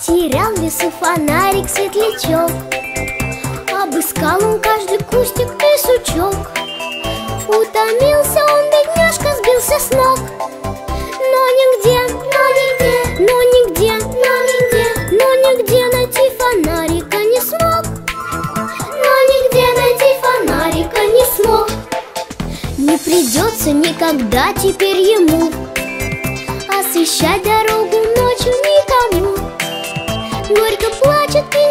Терял в лесу фонарик светлячок, обыскал он каждый кустик и сучок. Утомился он, бедняжка, сбился с ног. Но нигде найти фонарика не смог. Не придется никогда теперь ему освещать дорогу ночью никому. Горько плачет и